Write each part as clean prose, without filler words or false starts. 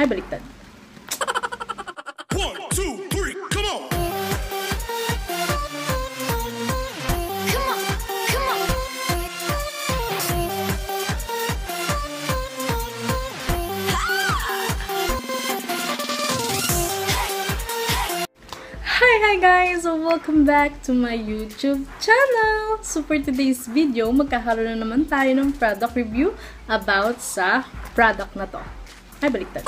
Ay, baliktad. 1, 2, 3, come on! Hi guys! So welcome back to my YouTube channel! So for today's video, magkakaroon na naman tayo ng product review about sa product na to. Ay, baliktad.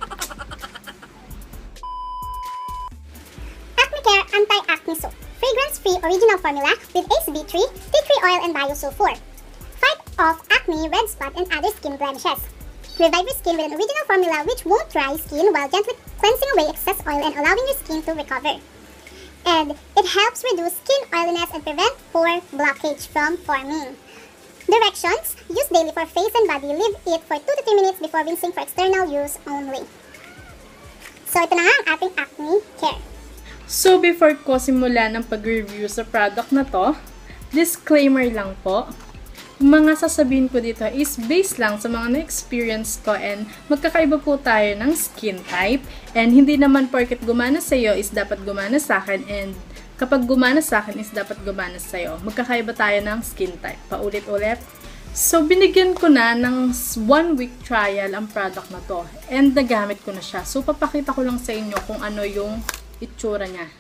AcneCare Anti-Acne Soap. Fragrance-free original formula with ACB3, tea tree oil, and biosulfur. Fight off acne, red spot, and other skin blemishes. Revive your skin with an original formula which won't dry skin while gently cleansing away excess oil and allowing your skin to recover. And it helps reduce skin oiliness and prevent pore blockage from forming. Directions: use daily for face and body. Leave it for 2 to 3 minutes before rinsing for external use only. So ito na nga ang ating acne care. So before ko simulan ang pag-review sa product na to, disclaimer lang po. Mga sasabihin ko dito is based lang sa mga na-experience ko and magkakaiba po tayo ng skin type and hindi naman porket gumana sa iyo is dapat gumana sa akin and kapag gumana sa akin is dapat gumana sa iyo. Magkakaiba tayo ng skin type. Paulit-ulit. So binigyan ko na ng 1-week trial ang product na to and nagamit ko na siya. So papakita ko lang sa inyo kung ano yung itsura niya.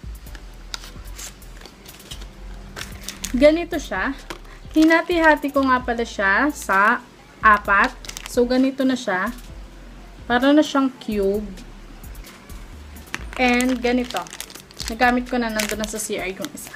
Ganito siya. Hinati-hati ko nga pala siya sa 4. So, ganito na siya. Para na siyang cube. And, ganito. Nagamit ko na nandun na sa CR yung isa.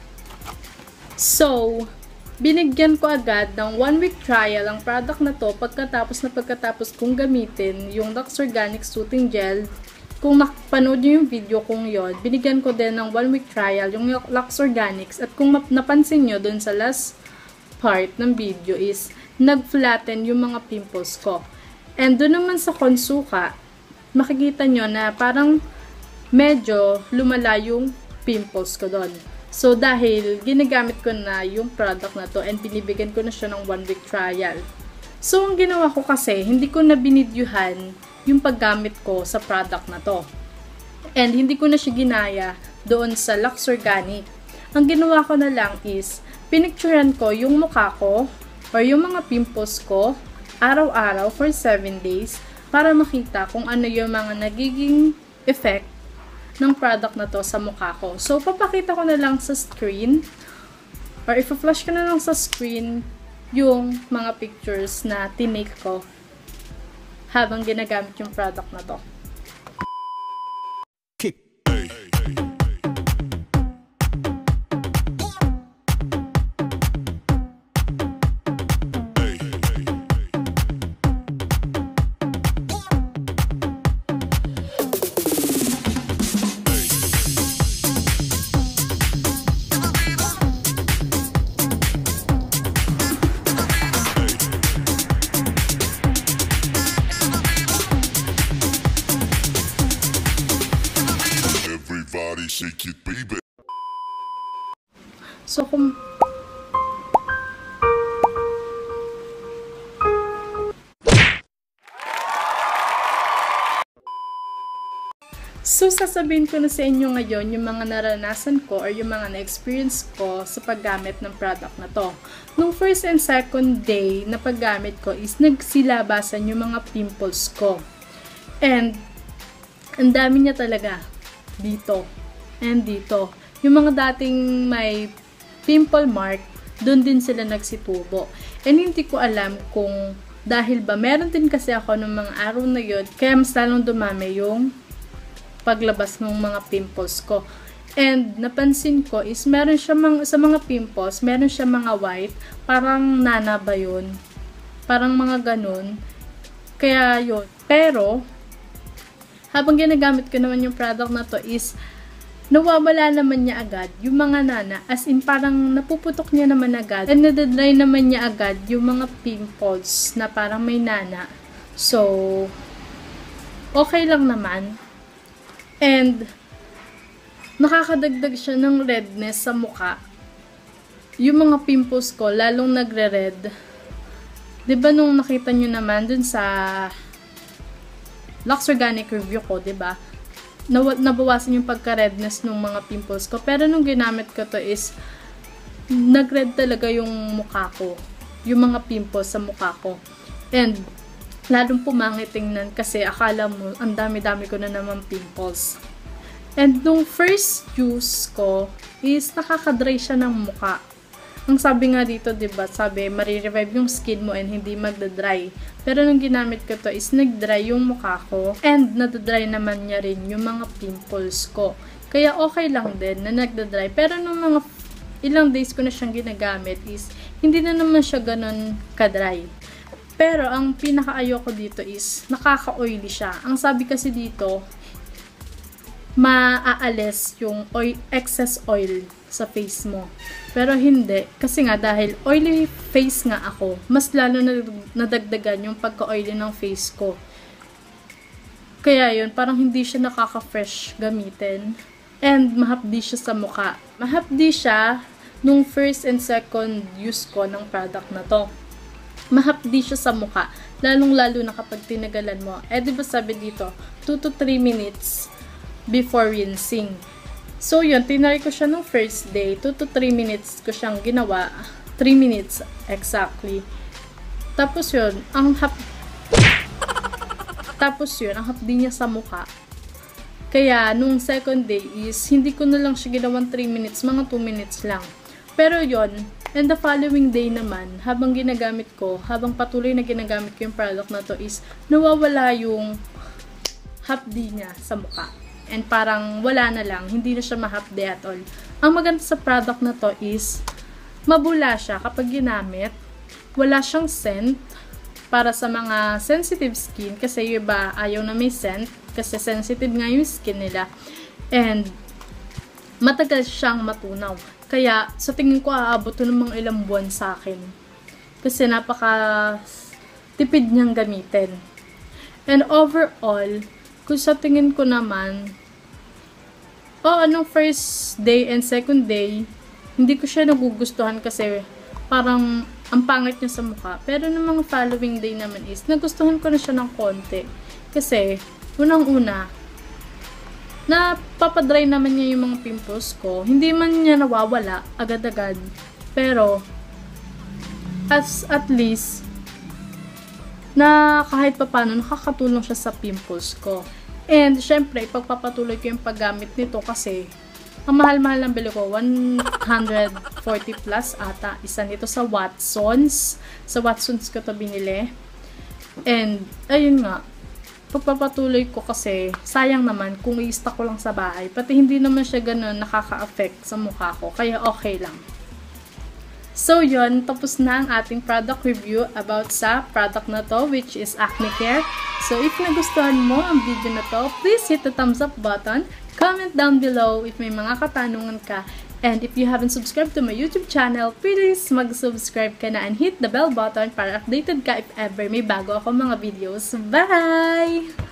So, binigyan ko agad ng 1-week trial ang product na to pagkatapos kong gamitin yung Lux Organic Soothing Gel. Kung napanood nyo yung video kong yon, binigyan ko din ng 1-week trial yung Lux Organics. At kung napansin nyo dun sa last part ng video is nag-flatten yung mga pimples ko. And doon naman sa konsuka, makikita nyo na parang medyo lumala yung pimples ko doon. So dahil ginagamit ko na yung product na to and binibigyan ko na siya ng 1-week trial. So ang ginawa ko kasi, hindi ko na binidyuhan yung paggamit ko sa product na to. And hindi ko na siya ginaya doon sa Lux Organic. Ang ginawa ko na lang is pinicturean ko yung mukha ko or yung mga pimples ko araw-araw for 7 days para makita kung ano yung mga nagiging effect ng product na to sa mukha ko. So, papakita ko na lang sa screen or ipa-flash ko na lang sa screen yung mga pictures na tinake ko habang ginagamit yung product na to. Shake it, baby. So, sasabihin ko na sa inyo ngayon yung mga naranasan ko or yung mga na-experience ko sa paggamit ng product na to. Nung first and second day na paggamit ko is nagsilabasan yung mga pimples ko. And, ang dami niya talaga. Dito. And dito. Yung mga dating may pimple mark, doon din sila nagsitubo. And hindi ko alam kung dahil ba meron din kasi ako ng mga araw na yun, kaya mas lalong dumami yung paglabas ng mga pimples ko. And napansin ko is meron siya sa mga pimples, meron siya mga white, parang nana ba yun? Parang mga ganun. Kaya yun. Pero, habang ginagamit ko naman yung product na to is nawawala naman niya agad yung mga nana, as in parang napuputok niya naman agad and nadadry naman niya agad yung mga pimples na parang may nana. So, okay lang naman. And, nakakadagdag siya ng redness sa mukha. Yung mga pimples ko, lalong nagre-red. Diba nung nakita nyo naman dun sa Lux Organic review ko, 'di ba? Nabawasan yung pagka-redness ng mga pimples ko. Pero nung ginamit ko to is nag-red talaga yung mukha ko. Yung mga pimples sa mukha ko. And lalong pumangit tingnan kasi akala mo ang dami-dami ko na naman pimples. And nung first use ko is nakaka-dry siya ng mukha. Ang sabi nga dito, 'di ba? Sabi, marirevive yung skin mo and hindi magda-dry. Pero nung ginamit ko to is nag-dry yung mukha ko and nadadry naman niya rin yung mga pimples ko. Kaya okay lang din na nagda-dry. Pero nung mga ilang days ko na siyang ginagamit is hindi na naman siya ganun ka-dry. Pero ang pinaka-ayoko dito is nakaka-oily siya. Ang sabi kasi dito, maaalis yung excess oil sa face mo. Pero hindi. Kasi nga dahil oily face nga ako, mas lalo na nadagdagan yung pagka-oily ng face ko. Kaya yun, parang hindi siya nakaka-fresh gamitin. And mahapdi siya sa mukha. Mahapdi siya nung first and second use ko ng product na to. Mahapdi siya sa mukha. Lalong-lalo na kapag tinagalan mo. Diba sabi dito, 2 to 3 minutes before rinsing. So, yun, tinry ko siya nung first day. 2 to 3 minutes ko siyang ginawa. 3 minutes, exactly. Tapos yun, ang hapdi niya sa mukha. Kaya, nung second day is, hindi ko na lang siya ginawang 3 minutes, mga 2 minutes lang. Pero yun, and the following day naman, habang patuloy na ginagamit ko yung product na to is, nawawala yung hapdi niya sa mukha. And parang wala na lang, hindi na siya mahapde at all. Ang maganda sa product na to is, mabula siya kapag ginamit. Wala siyang scent para sa mga sensitive skin kasi yung iba ayaw na may scent kasi sensitive nga yung skin nila. And matagal siyang matunaw. Kaya sa tingin ko aabot to ng mga ilang buwan sa akin. Kasi napaka tipid niyang gamitin. And overall, kung sa tingin ko naman, anong first day and second day, hindi ko siya nagugustuhan kasi parang ang pangit niya sa mukha. Pero nung mga following day naman is, nagustuhan ko na siya ng konti. Kasi, unang-una, napapadry naman niya yung mga pimples ko. Hindi man niya nawawala agad-agad. Pero, at least, na kahit papano nakakatulong siya sa pimples ko. And, syempre, ipagpapatuloy ko yung paggamit nito kasi ang mahal-mahal ng bili ko, 140 plus ata. Isa nito sa Watsons. Sa Watsons ko to binili. And, ayun nga, pagpapatuloy ko kasi sayang naman kung i-stock ko lang sa bahay. Pati hindi naman siya ganun nakaka-affect sa mukha ko. Kaya okay lang. So, yun, tapos na ang ating product review about sa product na to, which is Acne Care. So, if nagustuhan mo ang video na to, please hit the thumbs up button, comment down below if may mga katanungan ka, and if you haven't subscribed to my YouTube channel, please mag-subscribe ka na and hit the bell button para updated ka if ever may bago ako mga videos. Bye!